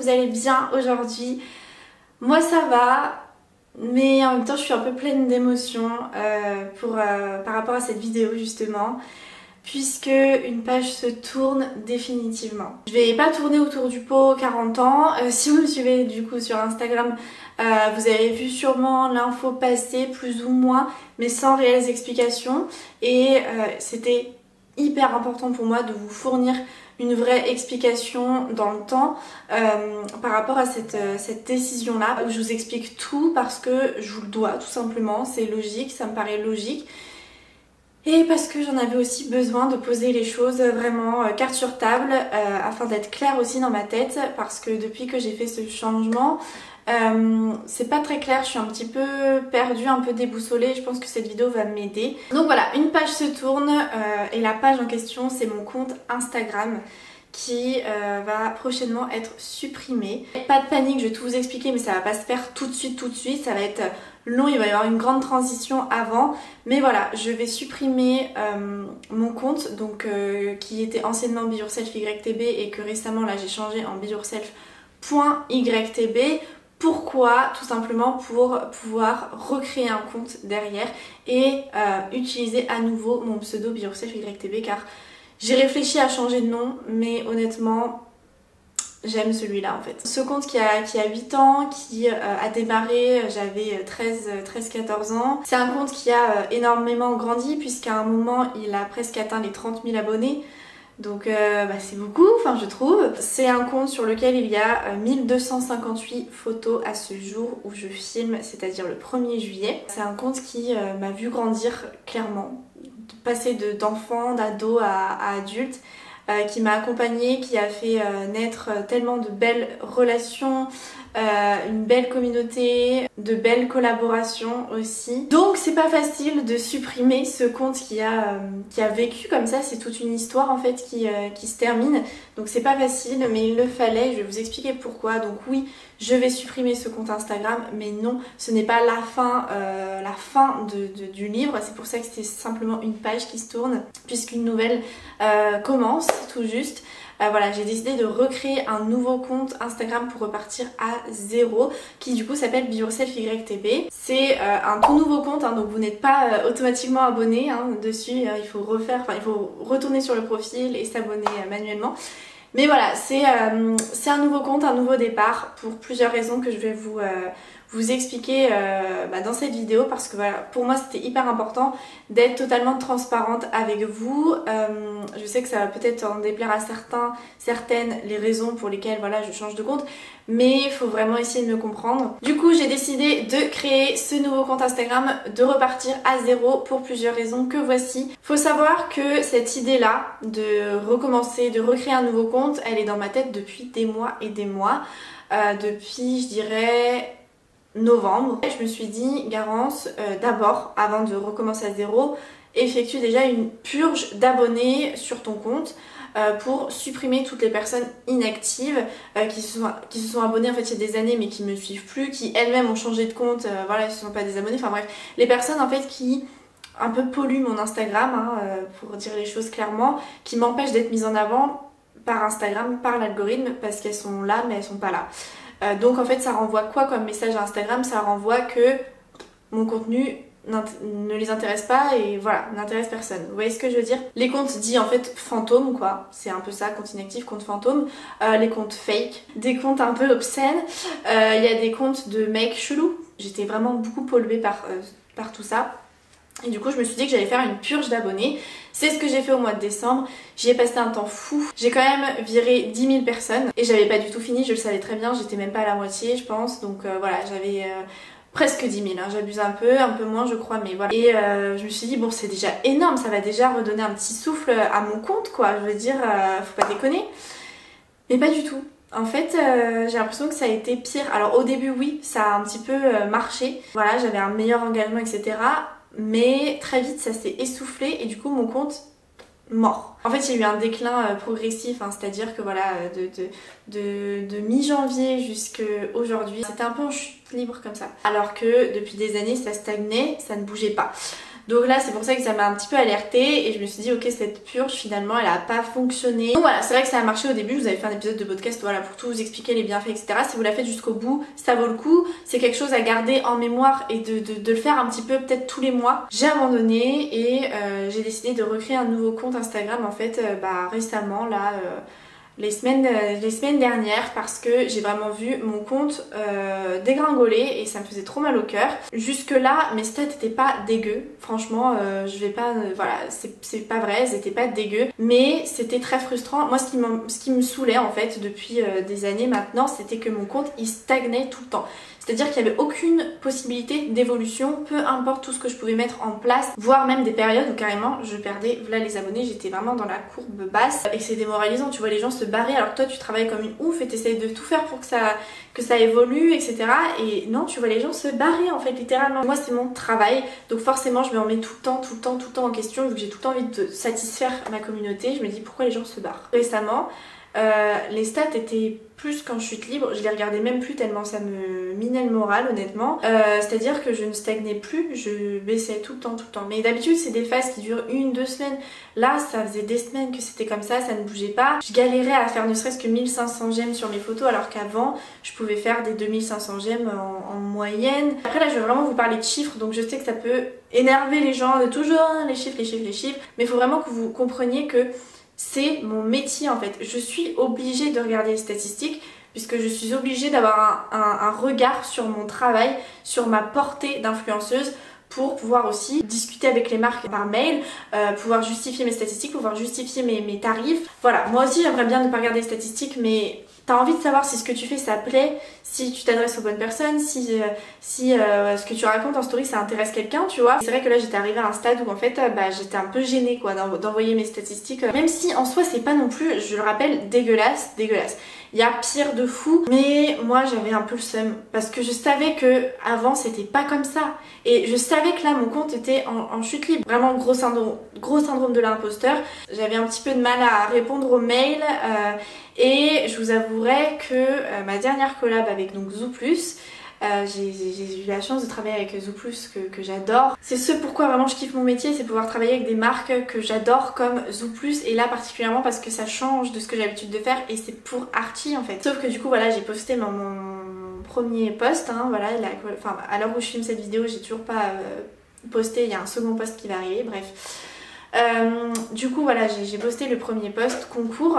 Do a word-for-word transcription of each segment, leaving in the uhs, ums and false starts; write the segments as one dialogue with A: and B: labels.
A: vous allez bien aujourd'hui. Moi ça va, mais en même temps je suis un peu pleine d'émotions euh, pour euh, par rapport à cette vidéo justement, puisque une page se tourne définitivement. Je vais pas tourner autour du pot quarante ans. Euh, si vous me suivez du coup sur Instagram, euh, vous avez vu sûrement l'info passer plus ou moins, mais sans réelles explications. Et euh, c'était hyper important pour moi de vous fournir une vraie explication dans le temps euh, par rapport à cette, euh, cette décision là, où je vous explique tout parce que je vous le dois tout simplement, c'est logique, ça me paraît logique. Et parce que j'en avais aussi besoin de poser les choses vraiment euh, carte sur table euh, afin d'être claire aussi dans ma tête, parce que depuis que j'ai fait ce changement, euh, c'est pas très clair, je suis un petit peu perdue, un peu déboussolée, je pense que cette vidéo va m'aider. Donc voilà, une page se tourne euh, et la page en question c'est mon compte Instagram qui euh, va prochainement être supprimé. Pas de panique, je vais tout vous expliquer, mais ça va pas se faire tout de suite, tout de suite, ça va être long, il va y avoir une grande transition avant, mais voilà, je vais supprimer euh, mon compte, donc euh, qui était anciennement Be Yourself Y T B et que récemment là j'ai changé en Be Yourself point Y T B. Pourquoi? Tout simplement pour pouvoir recréer un compte derrière et euh, utiliser à nouveau mon pseudo Be Yourself Y T B, car j'ai réfléchi à changer de nom, mais honnêtement j'aime celui-là en fait. Ce compte qui a, qui a huit ans, qui euh, a démarré, j'avais treize quatorze ans. C'est un compte qui a euh, énormément grandi puisqu'à un moment il a presque atteint les trente mille abonnés. Donc euh, bah, c'est beaucoup, enfin je trouve. C'est un compte sur lequel il y a euh, mille deux cent cinquante-huit photos à ce jour où je filme, c'est-à-dire le premier juillet. C'est un compte qui euh, m'a vu grandir clairement, passer d'enfant, d'ado à, à adulte. Euh, qui m'a accompagnée, qui a fait euh, naître tellement de belles relations, euh, une belle communauté, de belles collaborations aussi. Donc c'est pas facile de supprimer ce compte qui a, euh, qui a vécu comme ça, c'est toute une histoire en fait qui, euh, qui se termine. Donc c'est pas facile, mais il le fallait, je vais vous expliquer pourquoi. Donc oui, je vais supprimer ce compte Instagram, mais non, ce n'est pas la fin, euh, la fin de, de, du livre. C'est pour ça que c'est simplement une page qui se tourne, puisqu'une nouvelle euh, commence tout juste. Euh, voilà, j'ai décidé de recréer un nouveau compte Instagram pour repartir à zéro, qui du coup s'appelle Be Yourself Y T B. C'est euh, un tout nouveau compte, hein, donc vous n'êtes pas euh, automatiquement abonné hein, dessus. Euh, il faut refaire, enfin il faut retourner sur le profil et s'abonner euh, manuellement. Mais voilà, c'est euh, c'est un nouveau compte, un nouveau départ pour plusieurs raisons que je vais vous, euh, vous expliquer euh, bah, dans cette vidéo, parce que voilà, pour moi c'était hyper important d'être totalement transparente avec vous. Euh, je sais que ça va peut-être en déplaire à certains, certaines les raisons pour lesquelles voilà, je change de compte, mais il faut vraiment essayer de me comprendre. Du coup j'ai décidé de créer ce nouveau compte Instagram, de repartir à zéro pour plusieurs raisons que voici. Faut savoir que cette idée là de recommencer, de recréer un nouveau compte, elle est dans ma tête depuis des mois et des mois, euh, depuis je dirais novembre. Je me suis dit, Garance, euh, d'abord, avant de recommencer à zéro, effectue déjà une purge d'abonnés sur ton compte euh, pour supprimer toutes les personnes inactives euh, qui, se sont, qui se sont abonnées en fait il y a des années mais qui me suivent plus, qui elles-mêmes ont changé de compte, euh, voilà, ce ne sont pas des abonnés, enfin bref, les personnes en fait qui un peu polluent mon Instagram, hein, euh, pour dire les choses clairement, qui m'empêchent d'être mise en avant par Instagram, par l'algorithme, parce qu'elles sont là mais elles sont pas là. Euh, donc en fait ça renvoie quoi comme message à Instagram? Ça renvoie que mon contenu ne les intéresse pas et voilà, n'intéresse personne. Vous voyez ce que je veux dire? Les comptes dits en fait fantômes quoi, c'est un peu ça, compte inactif, compte fantôme, euh, les comptes fake, des comptes un peu obscènes, il euh, y a des comptes de mecs chelous. J'étais vraiment beaucoup polluée par, euh, par tout ça. Et du coup je me suis dit que j'allais faire une purge d'abonnés. C'est ce que j'ai fait au mois de décembre. J'y ai passé un temps fou. J'ai quand même viré dix mille personnes et j'avais pas du tout fini, je le savais très bien, j'étais même pas à la moitié je pense. Donc euh, voilà, j'avais euh, presque dix mille, hein. J'abuse un peu, un peu moins je crois, mais voilà. Et euh, je me suis dit bon c'est déjà énorme, ça va déjà redonner un petit souffle à mon compte quoi. Je veux dire, euh, faut pas déconner. Mais pas du tout. En fait, euh, j'ai l'impression que ça a été pire. Alors au début oui, ça a un petit peu euh, marché. Voilà, j'avais un meilleur engagement et cetera. Mais très vite ça s'est essoufflé et du coup mon compte mort. En fait il y a eu un déclin euh, progressif, hein, c'est-à-dire que voilà, de, de, de, de mi-janvier jusqu'à aujourd'hui, c'était un peu en chute libre comme ça. Alors que depuis des années ça stagnait, ça ne bougeait pas. Donc là c'est pour ça que ça m'a un petit peu alertée et je me suis dit ok, cette purge finalement elle a pas fonctionné. Donc voilà, c'est vrai que ça a marché au début, je vous avais fait un épisode de podcast voilà, pour tout vous expliquer les bienfaits etc. Si vous la faites jusqu'au bout, ça vaut le coup, c'est quelque chose à garder en mémoire et de, de, de le faire un petit peu peut-être tous les mois. J'ai abandonné et euh, j'ai décidé de recréer un nouveau compte Instagram en fait euh, bah, récemment là... Euh, Les semaines, les semaines dernières parce que j'ai vraiment vu mon compte euh, dégringoler et ça me faisait trop mal au cœur. Jusque là mes stats étaient pas dégueu, franchement euh, je vais pas, euh, voilà c'est pas vrai, elles étaient pas dégueu, mais c'était très frustrant. Moi ce qui, ce qui me saoulait en fait depuis euh, des années maintenant, c'était que mon compte il stagnait tout le temps. C'est-à-dire qu'il n'y avait aucune possibilité d'évolution, peu importe tout ce que je pouvais mettre en place, voire même des périodes où carrément je perdais, voilà les abonnés, j'étais vraiment dans la courbe basse et c'est démoralisant, tu vois les gens se barrer alors que toi tu travailles comme une ouf et t'essayes de tout faire pour que ça, que ça évolue et cetera. Et non, tu vois les gens se barrer en fait littéralement. Moi c'est mon travail, donc forcément je me remets tout le temps, tout le temps, tout le temps en question vu que j'ai tout le temps envie de satisfaire ma communauté. Je me dis pourquoi les gens se barrent. Récemment, Euh, les stats étaient plus qu'en chute libre, je les regardais même plus tellement ça me minait le moral honnêtement, euh, c'est à dire que je ne stagnais plus, je baissais tout le temps tout le temps, mais d'habitude c'est des phases qui durent une, deux semaines, là ça faisait des semaines que c'était comme ça, ça ne bougeait pas, je galérais à faire ne serait-ce que mille cinq cents j'aime sur mes photos alors qu'avant je pouvais faire des deux mille cinq cents j'aime en, en moyenne. Après là je vais vraiment vous parler de chiffres, donc je sais que ça peut énerver les gens de toujours hein, les chiffres, les chiffres, les chiffres, mais il faut vraiment que vous compreniez que c'est mon métier en fait. Je suis obligée de regarder les statistiques puisque je suis obligée d'avoir un, un, un regard sur mon travail, sur ma portée d'influenceuse pour pouvoir aussi discuter avec les marques par mail, euh, pouvoir justifier mes statistiques, pouvoir justifier mes, mes tarifs. Voilà, moi aussi j'aimerais bien ne pas regarder les statistiques mais t'as envie de savoir si ce que tu fais ça plaît, si tu t'adresses aux bonnes personnes, si, euh, si euh, ce que tu racontes en story ça intéresse quelqu'un, tu vois. C'est vrai que là j'étais arrivée à un stade où en fait euh, bah, j'étais un peu gênée quoi d'envoyer mes statistiques, euh, même si en soi c'est pas non plus, je le rappelle, dégueulasse, dégueulasse. Il y a pire de fou, mais moi j'avais un peu le seum parce que je savais que avant c'était pas comme ça et je savais que là mon compte était en, en chute libre. Vraiment gros syndrome, gros syndrome de l'imposteur. J'avais un petit peu de mal à répondre aux mails euh, et je vous avouerai que euh, ma dernière collab avec donc Zooplus, Euh, j'ai eu la chance de travailler avec Zooplus que, que j'adore. C'est ce pourquoi vraiment je kiffe mon métier, c'est pouvoir travailler avec des marques que j'adore comme Zooplus et là particulièrement parce que ça change de ce que j'ai l'habitude de faire et c'est pour Archie en fait. Sauf que du coup voilà j'ai posté mon, mon premier post, hein, voilà, la, enfin, à l'heure où je filme cette vidéo j'ai toujours pas euh, posté, il y a un second post qui va arriver, bref. Euh, du coup voilà j'ai posté le premier post concours.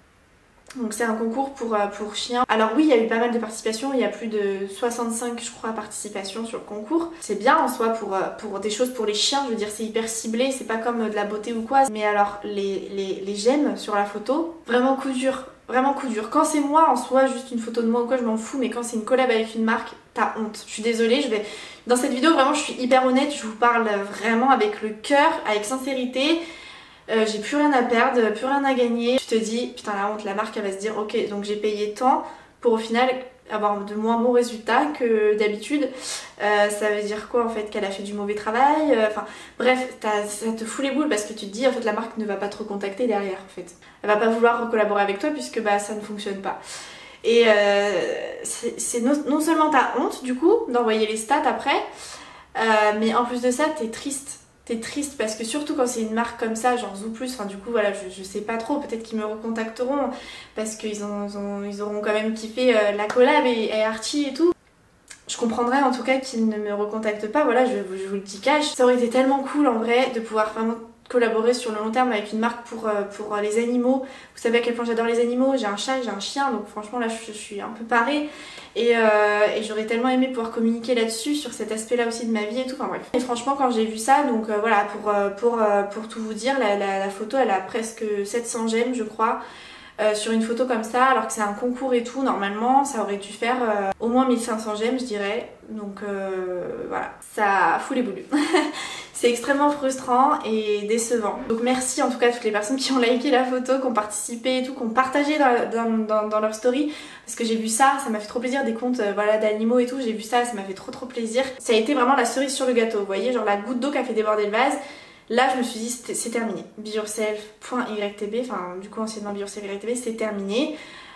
A: Donc c'est un concours pour, pour chiens. Alors oui, il y a eu pas mal de participation, il y a plus de soixante-cinq je crois participations sur le concours. C'est bien en soi pour, pour des choses pour les chiens, je veux dire c'est hyper ciblé, c'est pas comme de la beauté ou quoi. Mais alors les, les, les j'aime sur la photo, vraiment coup dur, vraiment coup dur. Quand c'est moi en soi, juste une photo de moi ou quoi, je m'en fous, mais quand c'est une collab avec une marque, t'as honte. Je suis désolée, je vais... Dans cette vidéo vraiment je suis hyper honnête, je vous parle vraiment avec le cœur, avec sincérité. Euh, j'ai plus rien à perdre, plus rien à gagner. Tu te dis, putain la honte, la marque elle va se dire ok donc j'ai payé tant pour au final avoir de moins bons résultats que d'habitude. Euh, ça veut dire quoi en fait, qu'elle a fait du mauvais travail, enfin euh, bref, ça te fout les boules parce que tu te dis en fait la marque ne va pas te recontacter derrière en fait. Elle va pas vouloir collaborer avec toi puisque bah ça ne fonctionne pas. Et euh, c'est non, non seulement t'as honte du coup d'envoyer les stats après, euh, mais en plus de ça t'es triste. T'es triste parce que surtout quand c'est une marque comme ça, genre Zooplus, enfin du coup voilà, je, je sais pas trop, peut-être qu'ils me recontacteront parce qu'ils ont, ils ont, ils auront quand même kiffé euh, la collab et, et Archie et tout. Je comprendrais en tout cas qu'ils ne me recontactent pas, voilà, je, je vous le dis cash. Ça aurait été tellement cool en vrai de pouvoir vraiment collaborer sur le long terme avec une marque pour, euh, pour les animaux. Vous savez à quel point j'adore les animaux, j'ai un chat, j'ai un chien, donc franchement là je, je suis un peu parée. Et, euh, et j'aurais tellement aimé pouvoir communiquer là-dessus, sur cet aspect-là aussi de ma vie et tout, enfin bref. Et franchement quand j'ai vu ça, donc euh, voilà, pour, euh, pour, euh, pour tout vous dire, la, la, la photo elle a presque sept cents j'aime je crois. Euh, sur une photo comme ça, alors que c'est un concours et tout, normalement ça aurait dû faire euh, au moins mille cinq cents j'aime je dirais. Donc euh, voilà, ça fout les boules. C'est extrêmement frustrant et décevant. Donc merci en tout cas à toutes les personnes qui ont liké la photo, qui ont participé et tout, qui ont partagé dans, dans, dans, dans leur story. Parce que j'ai vu ça, ça m'a fait trop plaisir, des comptes euh, voilà, d'animaux et tout, j'ai vu ça, ça m'a fait trop trop plaisir. Ça a été vraiment la cerise sur le gâteau, vous voyez, genre la goutte d'eau qui a fait déborder le vase. Là je me suis dit c'est terminé, be yourself point y t b, enfin du coup anciennement be yourself point y t b, c'est terminé.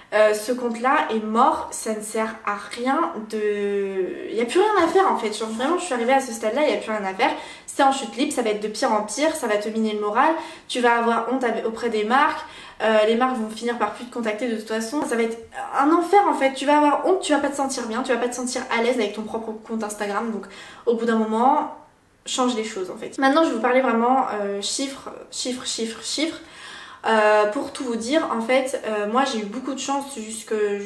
A: euh, ce compte là est mort, ça ne sert à rien de... Il n'y a plus rien à faire en fait, genre vraiment je suis arrivée à ce stade là, il n'y a plus rien à faire, c'est en chute libre, ça va être de pire en pire, ça va te miner le moral, tu vas avoir honte auprès des marques, euh, les marques vont finir par plus te contacter de toute façon, ça va être un enfer en fait, tu vas avoir honte, tu vas pas te sentir bien, tu vas pas te sentir à l'aise avec ton propre compte Instagram, donc au bout d'un moment, change les choses en fait. Maintenant je vais vous parler vraiment euh, chiffres, chiffres, chiffres, chiffres. Euh, pour tout vous dire, en fait, euh, moi j'ai eu beaucoup de chance jusqu'à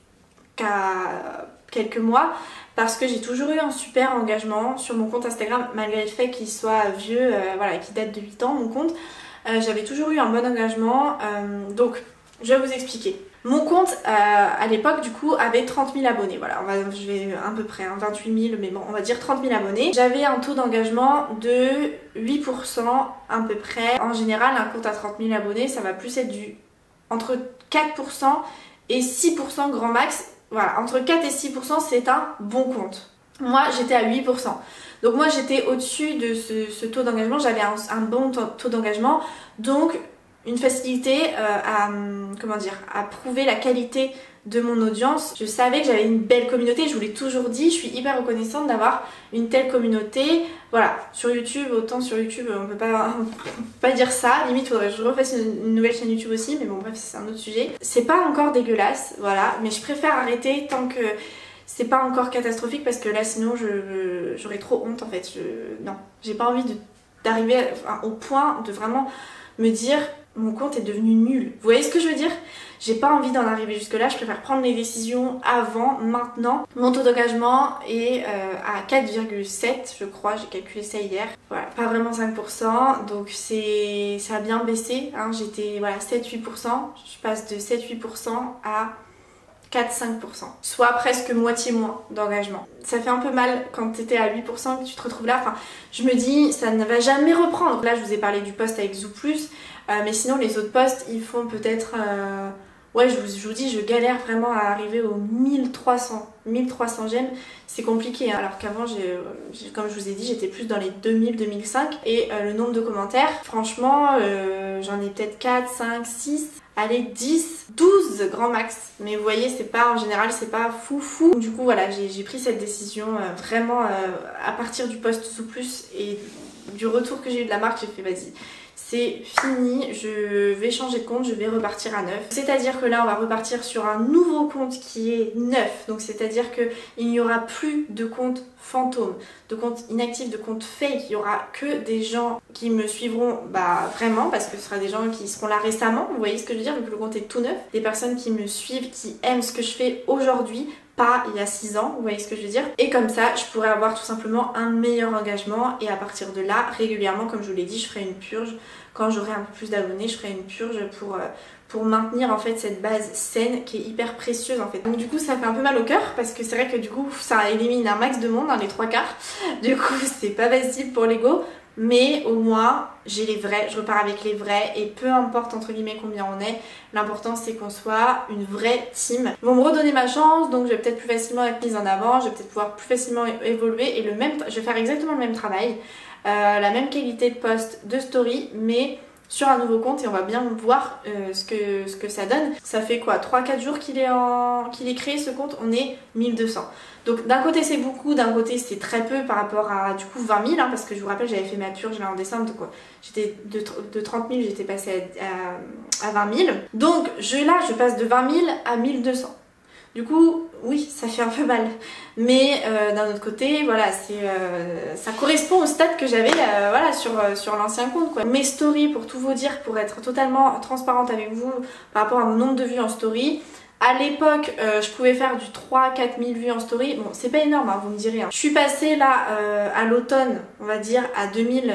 A: quelques mois parce que j'ai toujours eu un super engagement sur mon compte Instagram malgré le fait qu'il soit vieux, euh, voilà, qu'il date de huit ans mon compte. Euh, j'avais toujours eu un bon engagement, euh, donc je vais vous expliquer. Mon compte euh, à l'époque du coup avait trente mille abonnés, voilà, on va, je vais à peu près, hein, vingt-huit mille, mais bon on va dire trente mille abonnés. J'avais un taux d'engagement de huit pour cent à peu près. En général un compte à trente mille abonnés ça va plus être du entre quatre pour cent et six pour cent grand max. Voilà, entre quatre et six pour cent c'est un bon compte. Moi j'étais à huit pour cent. Donc moi j'étais au-dessus de ce, ce taux d'engagement, j'avais un, un bon taux d'engagement, donc une facilité euh, à, comment dire, à prouver la qualité de mon audience. Je savais que j'avais une belle communauté, je vous l'ai toujours dit, je suis hyper reconnaissante d'avoir une telle communauté. Voilà, sur YouTube, autant sur YouTube on peut pas, on peut pas dire ça, limite faudrait que je refasse une, une nouvelle chaîne YouTube aussi, mais bon bref c'est un autre sujet. C'est pas encore dégueulasse, voilà, mais je préfère arrêter tant que c'est pas encore catastrophique parce que là sinon je j'aurais trop honte en fait. Je, non, j'ai pas envie d'arriver enfin, au point de vraiment me dire mon compte est devenu nul. Vous voyez ce que je veux dire? J'ai pas envie d'en arriver jusque là, je préfère prendre les décisions avant, maintenant. Mon taux d'engagement est euh, à quatre virgule sept je crois, j'ai calculé ça hier. Voilà, pas vraiment cinq pour cent, donc c'est ça a bien baissé, hein. J'étais voilà sept huit pour cent, je passe de sept huit pour cent à quatre cinq pour cent, soit presque moitié moins d'engagement. Ça fait un peu mal quand tu étais à huit pour cent que tu te retrouves là, enfin je me dis ça ne va jamais reprendre. Là je vous ai parlé du post avec Zoo Plus, euh, mais sinon les autres posts ils font peut-être... Euh... Ouais je vous, je vous dis je galère vraiment à arriver aux mille trois cents j'aime, c'est compliqué hein. Alors qu'avant j'ai, comme je vous ai dit j'étais plus dans les deux mille deux mille cinq et euh, le nombre de commentaires franchement euh, j'en ai peut-être quatre, cinq, six, allez dix, douze grand max, mais vous voyez c'est pas en général c'est pas fou fou. Du coup voilà j'ai pris cette décision euh, vraiment euh, à partir du post Zoo Plus et du retour que j'ai eu de la marque, j'ai fait vas-y c'est fini, je vais changer de compte, je vais repartir à neuf. C'est-à-dire que là on va repartir sur un nouveau compte qui est neuf, donc c'est-à-dire qu'il n'y aura plus de compte fantôme, de compte inactif, de compte fake, il y aura que des gens qui me suivront bah vraiment parce que ce sera des gens qui seront là récemment, vous voyez ce que je veux dire, vu que le compte est tout neuf, des personnes qui me suivent, qui aiment ce que je fais aujourd'hui, pas il y a six ans, vous voyez ce que je veux dire. Et comme ça, je pourrais avoir tout simplement un meilleur engagement et à partir de là, régulièrement, comme je vous l'ai dit, je ferai une purge. Quand j'aurai un peu plus d'abonnés, je ferai une purge pour, euh, pour maintenir en fait cette base saine qui est hyper précieuse en fait. Donc du coup, ça fait un peu mal au cœur parce que c'est vrai que du coup, ça élimine un max de monde dans les trois quarts. Du coup, c'est pas facile pour l'ego. Mais au moins j'ai les vrais, je repars avec les vrais et peu importe entre guillemets combien on est, l'important c'est qu'on soit une vraie team. Ils vont me redonner ma chance donc je vais peut-être plus facilement être mise en avant, je vais peut-être pouvoir plus facilement évoluer et le même, je vais faire exactement le même travail, euh, la même qualité de post, de story mais sur un nouveau compte et on va bien voir euh, ce, que, ce que ça donne. Ça fait quoi trois quatre jours qu'il est, en... qu'il est créé ce compte, on est mille deux cents. Donc d'un côté c'est beaucoup, d'un côté c'est très peu par rapport à du coup vingt mille hein, parce que je vous rappelle j'avais fait ma purge là en décembre donc j'étais de, de trente mille j'étais passée à, à, à vingt mille. Donc je, là je passe de vingt mille à mille deux cents. Du coup oui ça fait un peu mal mais euh, d'un autre côté voilà c'est euh, ça correspond au stade que j'avais euh, voilà sur, euh, sur l'ancien compte quoi. Mes stories pour tout vous dire, pour être totalement transparente avec vous par rapport à mon nombre de vues en story, à l'époque euh, je pouvais faire du trois à quatre mille vues en story, bon c'est pas énorme hein, vous me direz hein. Je suis passée là euh, à l'automne on va dire à deux mille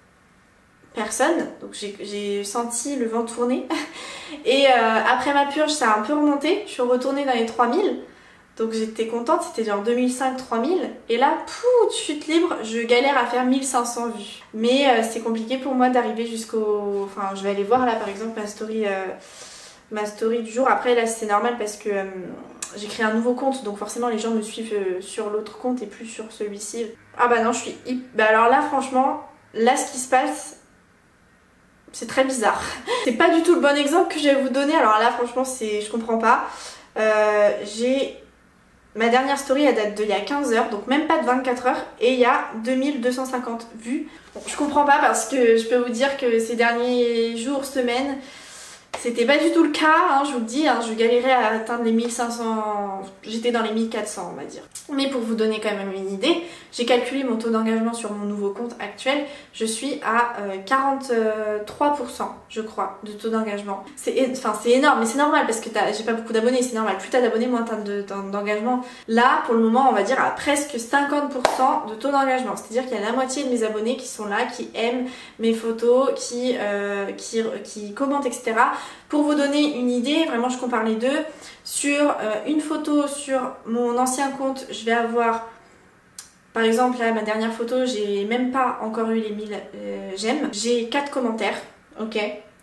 A: personnes, donc j'ai senti le vent tourner et euh, après ma purge ça a un peu remonté, je suis retournée dans les trois mille donc j'étais contente, c'était genre deux mille cinq trois mille et là pouf, chute libre, je galère à faire mille cinq cents vues mais euh, c'est compliqué pour moi d'arriver jusqu'au, enfin je vais aller voir là par exemple ma story euh... ma story du jour. Après là c'est normal parce que euh, j'ai créé un nouveau compte donc forcément les gens me suivent euh, sur l'autre compte et plus sur celui-ci. Ah bah non je suis hip... Bah alors là franchement, là ce qui se passe, c'est très bizarre. C'est pas du tout le bon exemple que je vais vous donner, alors là franchement c'est, je comprends pas. Euh, j'ai... Ma dernière story elle date d'il y a quinze heures, donc même pas de vingt-quatre heures, et il y a deux mille deux cent cinquante vues. Bon, je comprends pas parce que je peux vous dire que ces derniers jours, semaines, c'était pas du tout le cas, hein, je vous le dis, hein, je galérais à atteindre les mille cinq cents, j'étais dans les mille quatre cents on va dire. Mais pour vous donner quand même une idée, j'ai calculé mon taux d'engagement sur mon nouveau compte actuel, je suis à euh, quarante-trois pour cent je crois de taux d'engagement. C'est enfin, c'est énorme, mais c'est normal parce que j'ai pas beaucoup d'abonnés, c'est normal, plus t'as d'abonnés moins t'as d'engagement. Là pour le moment on va dire à presque cinquante pour cent de taux d'engagement, c'est à dire qu'il y a la moitié de mes abonnés qui sont là, qui aiment mes photos, qui, euh, qui, qui commentent etc. Pour vous donner une idée, vraiment je compare les deux, sur euh, une photo sur mon ancien compte, je vais avoir, par exemple là ma dernière photo, j'ai même pas encore eu les mille euh, j'aime, j'ai quatre commentaires, ok.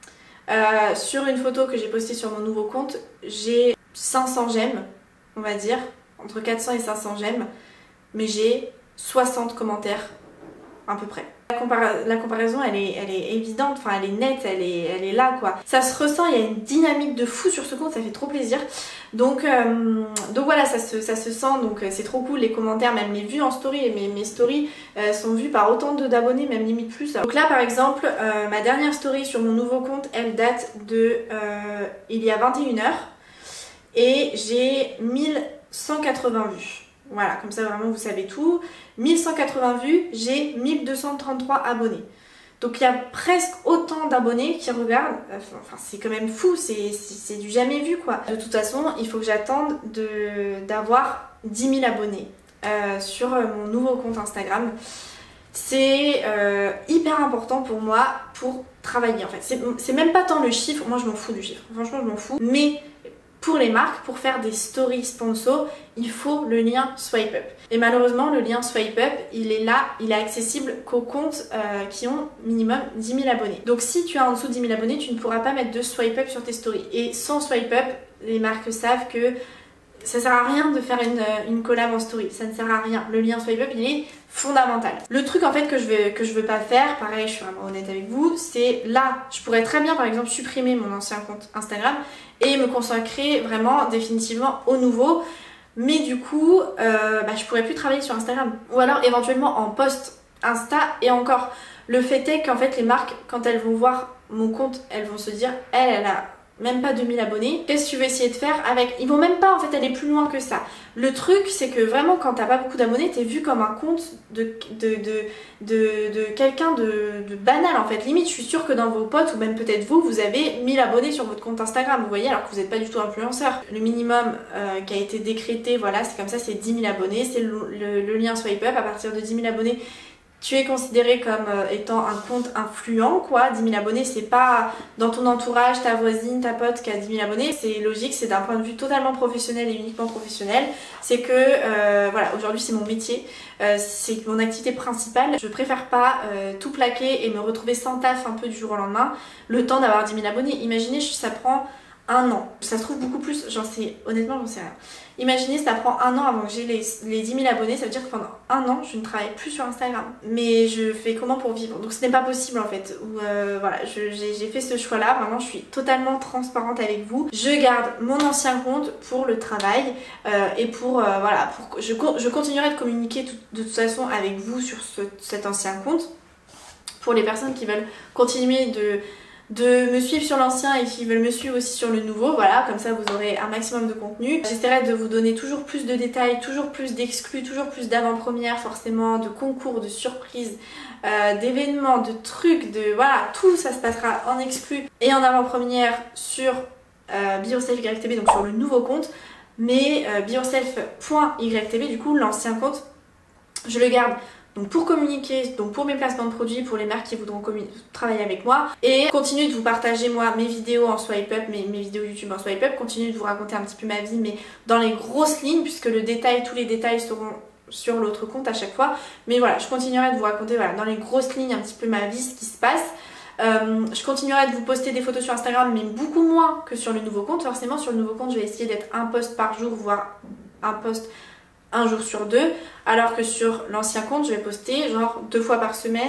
A: Euh, sur une photo que j'ai postée sur mon nouveau compte, j'ai cinq cents j'aime, on va dire, entre quatre cents et cinq cents j'aime, mais j'ai soixante commentaires à peu près. La, compara la comparaison elle est, elle est évidente, enfin elle est nette, elle est, elle est là quoi. Ça se ressent, il y a une dynamique de fou sur ce compte, ça fait trop plaisir. Donc, euh, donc voilà, ça se, ça se sent, donc c'est trop cool les commentaires, même les vues en story, et mes, mes stories euh, sont vues par autant d'abonnés, même limite plus. Donc là par exemple, euh, ma dernière story sur mon nouveau compte, elle date de euh, il y a vingt et une heures et j'ai mille cent quatre-vingts vues. Voilà, comme ça vraiment vous savez tout. mille cent quatre-vingts vues, j'ai mille deux cent trente-trois abonnés. Donc il y a presque autant d'abonnés qui regardent. Enfin c'est quand même fou, c'est du jamais vu quoi. De toute façon, il faut que j'attende d'avoir dix mille abonnés euh, sur mon nouveau compte Instagram. C'est euh, hyper important pour moi pour travailler en fait. C'est même pas tant le chiffre, moi je m'en fous du chiffre, franchement je m'en fous. Mais pour les marques, pour faire des stories sponsor, il faut le lien swipe up. Et malheureusement, le lien swipe up, il est là, il est accessible qu'aux comptes euh, qui ont minimum dix mille abonnés. Donc si tu as en dessous de dix mille abonnés, tu ne pourras pas mettre de swipe up sur tes stories. Et sans swipe up, les marques savent que ça sert à rien de faire une, une collab en story, ça ne sert à rien. Le lien swipe up, il est fondamental. Le truc en fait que je veux, que je veux pas faire, pareil, je suis vraiment honnête avec vous, c'est là, je pourrais très bien par exemple supprimer mon ancien compte Instagram et me consacrer vraiment définitivement au nouveau. Mais du coup, euh, bah, je pourrais plus travailler sur Instagram. Ou alors éventuellement en post Insta. Et encore, le fait est qu'en fait les marques, quand elles vont voir mon compte, elles vont se dire, elle, elle a même pas deux mille abonnés, qu'est-ce que tu veux essayer de faire avec? Ils vont même pas en fait aller plus loin que ça. Le truc c'est que vraiment quand t'as pas beaucoup d'abonnés, t'es vu comme un compte de, de, de, de, de quelqu'un de, de banal en fait. Limite je suis sûre que dans vos potes ou même peut-être vous, vous avez mille abonnés sur votre compte Instagram, vous voyez, alors que vous n'êtes pas du tout influenceur. Le minimum euh, qui a été décrété, voilà, c'est comme ça, c'est dix mille abonnés, c'est le, le, le lien swipe up. À partir de dix mille abonnés, tu es considéré comme étant un compte influent quoi. Dix mille abonnés, c'est pas dans ton entourage, ta voisine, ta pote qui a dix mille abonnés, c'est logique, c'est d'un point de vue totalement professionnel et uniquement professionnel. C'est que euh, voilà, aujourd'hui c'est mon métier, euh, c'est mon activité principale. Je préfère pas euh, tout plaquer et me retrouver sans taf un peu du jour au lendemain, le temps d'avoir dix mille abonnés. Imaginez, ça prend un an, ça se trouve beaucoup plus, j'en sais, honnêtement j'en sais rien. Imaginez, ça prend un an avant que j'ai les, les dix mille abonnés, ça veut dire que pendant un an je ne travaille plus sur Instagram. Mais je fais comment pour vivre? Donc ce n'est pas possible en fait. Ou euh, voilà, j'ai fait ce choix là, vraiment je suis totalement transparente avec vous. Je garde mon ancien compte pour le travail euh, et pour, euh, voilà, pour, je, je continuerai de communiquer tout, de toute façon avec vous sur ce, cet ancien compte. Pour les personnes qui veulent continuer de... de me suivre sur l'ancien et qui veulent me suivre aussi sur le nouveau, voilà, comme ça vous aurez un maximum de contenu. J'essaierai de vous donner toujours plus de détails, toujours plus d'exclus, toujours plus d'avant-premières forcément, de concours, de surprises, euh, d'événements, de trucs, de voilà, tout ça se passera en exclu et en avant-première sur euh, Be Yourself Y T B, donc sur le nouveau compte, mais euh, be yourself point Y T B, du coup l'ancien compte, je le garde donc pour communiquer, donc pour mes placements de produits, pour les marques qui voudront travailler avec moi, et continuer de vous partager moi mes vidéos en swipe up, mes, mes vidéos YouTube en swipe up, continuer de vous raconter un petit peu ma vie mais dans les grosses lignes puisque le détail, tous les détails seront sur l'autre compte à chaque fois, mais voilà, je continuerai de vous raconter voilà, dans les grosses lignes un petit peu ma vie, ce qui se passe. Euh, je continuerai de vous poster des photos sur Instagram mais beaucoup moins que sur le nouveau compte. Forcément sur le nouveau compte je vais essayer d'être un post par jour, voire un post un jour sur deux, alors que sur l'ancien compte je vais poster genre deux fois par semaine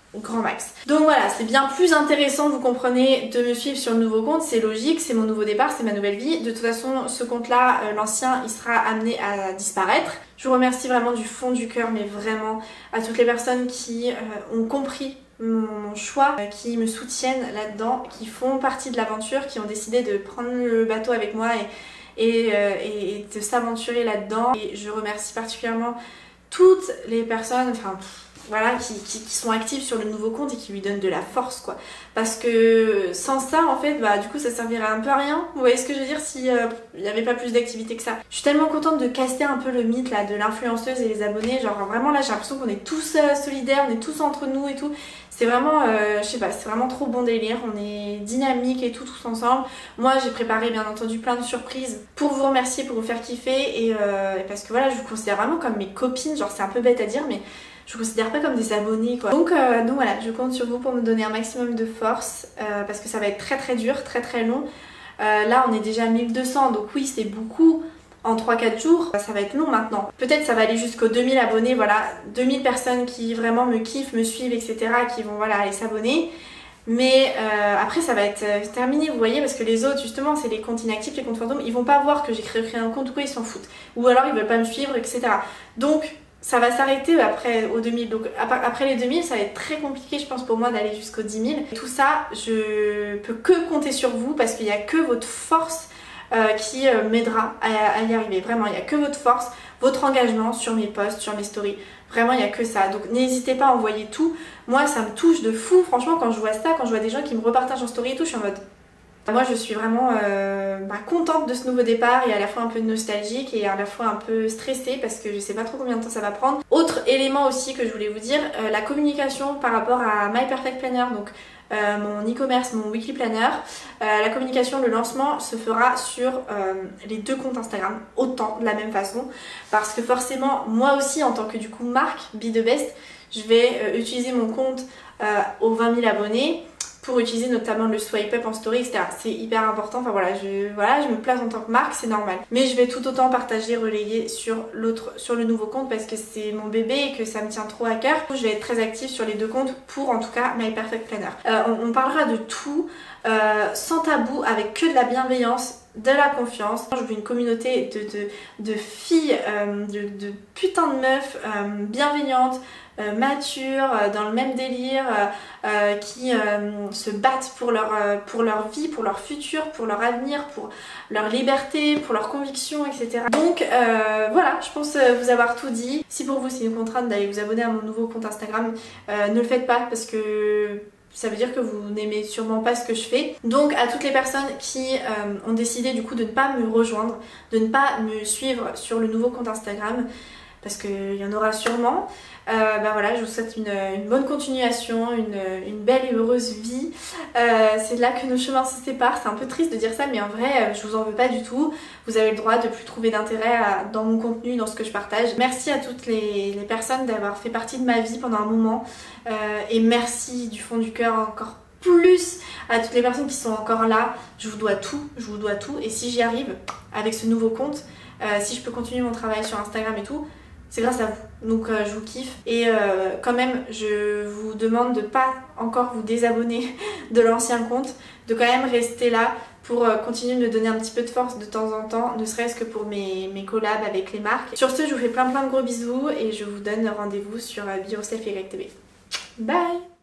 A: grand max. Donc voilà, c'est bien plus intéressant, vous comprenez, de me suivre sur le nouveau compte, c'est logique, c'est mon nouveau départ, c'est ma nouvelle vie. De toute façon, ce compte-là, euh, l'ancien, il sera amené à disparaître. Je vous remercie vraiment du fond du cœur, mais vraiment à toutes les personnes qui euh, ont compris mon choix, euh, qui me soutiennent là-dedans, qui font partie de l'aventure, qui ont décidé de prendre le bateau avec moi et, et, euh, et de s'aventurer là-dedans. Et je remercie particulièrement toutes les personnes, enfin... voilà, qui, qui, qui sont actifs sur le nouveau compte et qui lui donnent de la force, quoi. Parce que sans ça, en fait, bah du coup ça servirait un peu à rien. Vous voyez ce que je veux dire, si il euh, n'y avait pas plus d'activité que ça. Je suis tellement contente de casser un peu le mythe là de l'influenceuse et les abonnés. Genre vraiment là j'ai l'impression qu'on est tous euh, solidaires, on est tous entre nous et tout. C'est vraiment, euh, je sais pas, c'est vraiment trop bon délire. On est dynamique et tout, tous ensemble. Moi j'ai préparé bien entendu plein de surprises pour vous remercier, pour vous faire kiffer. Et euh, parce que voilà, je vous considère vraiment comme mes copines. Genre c'est un peu bête à dire, mais je vous considère pas comme des abonnés, quoi. Donc, euh, donc voilà, je compte sur vous pour me donner un maximum de force euh, parce que ça va être très très dur, très très long. Euh, là on est déjà à mille deux cents, donc oui c'est beaucoup en trois quatre jours. Ça va être long maintenant. Peut-être ça va aller jusqu'aux deux mille abonnés, voilà. deux mille personnes qui vraiment me kiffent, me suivent, et cetera. Qui vont voilà, aller s'abonner. Mais euh, après ça va être euh, terminé, vous voyez, parce que les autres justement c'est les comptes inactifs, les comptes fantômes, ils vont pas voir que j'ai créé, créé un compte ou quoi, ils s'en foutent. Ou alors ils veulent pas me suivre, et cetera. Donc ça va s'arrêter après aux deux mille, donc après les deux mille ça va être très compliqué je pense pour moi d'aller jusqu'aux dix mille. Tout ça je peux que compter sur vous parce qu'il n'y a que votre force euh, qui euh, m'aidera à, à y arriver, vraiment il n'y a que votre force, votre engagement sur mes posts, sur mes stories, vraiment il n'y a que ça, donc n'hésitez pas à envoyer tout. Moi ça me touche de fou franchement quand je vois ça, quand je vois des gens qui me repartagent en story et tout, je suis en mode... Moi je suis vraiment euh, bah, contente de ce nouveau départ et à la fois un peu nostalgique et à la fois un peu stressée parce que je sais pas trop combien de temps ça va prendre. Autre élément aussi que je voulais vous dire, euh, la communication par rapport à My Perfect Planner, donc euh, mon e-commerce, mon weekly planner. Euh, la communication, le lancement se fera sur euh, les deux comptes Instagram, autant de la même façon, parce que forcément moi aussi en tant que du coup marque Be The Best, je vais euh, utiliser mon compte euh, aux vingt mille abonnés pour utiliser notamment le swipe up en story, et cetera. C'est hyper important, enfin voilà je, voilà, je me place en tant que marque, c'est normal. Mais je vais tout autant partager, relayer sur l'autre, sur le nouveau compte parce que c'est mon bébé et que ça me tient trop à cœur. Je vais être très active sur les deux comptes pour en tout cas My Perfect Planner. Euh, on, on parlera de tout, euh, sans tabou, avec que de la bienveillance, de la confiance. Je veux une communauté de, de, de filles, euh, de, de putain de meufs euh, bienveillantes, euh, matures, euh, dans le même délire, euh, euh, qui euh, se battent pour leur, euh, pour leur vie, pour leur futur, pour leur avenir, pour leur liberté, pour leurs convictions, et cetera. Donc euh, voilà, je pense vous avoir tout dit. Si pour vous c'est une contrainte d'aller vous abonner à mon nouveau compte Instagram, euh, ne le faites pas parce que ça veut dire que vous n'aimez sûrement pas ce que je fais. Donc à toutes les personnes qui euh, ont décidé du coup de ne pas me rejoindre, de ne pas me suivre sur le nouveau compte Instagram, parce qu'il y en aura sûrement, euh, ben voilà, je vous souhaite une, une bonne continuation, une, une belle et heureuse vie. Euh, c'est là que nos chemins se séparent, c'est un peu triste de dire ça, mais en vrai je vous en veux pas du tout. Vous avez le droit de plus trouver d'intérêt dans mon contenu, dans ce que je partage. Merci à toutes les, les personnes d'avoir fait partie de ma vie pendant un moment, euh, et merci du fond du cœur encore plus à toutes les personnes qui sont encore là. Je vous dois tout, je vous dois tout, et si j'y arrive avec ce nouveau compte, euh, si je peux continuer mon travail sur Instagram et tout, c'est grâce à vous. Donc euh, je vous kiffe. Et euh, quand même, je vous demande de pas encore vous désabonner de l'ancien compte, de quand même rester là pour euh, continuer de me donner un petit peu de force de temps en temps, ne serait-ce que pour mes, mes collabs avec les marques. Sur ce, je vous fais plein plein de gros bisous et je vous donne rendez-vous sur euh, Be Yourself Y T B. Bye!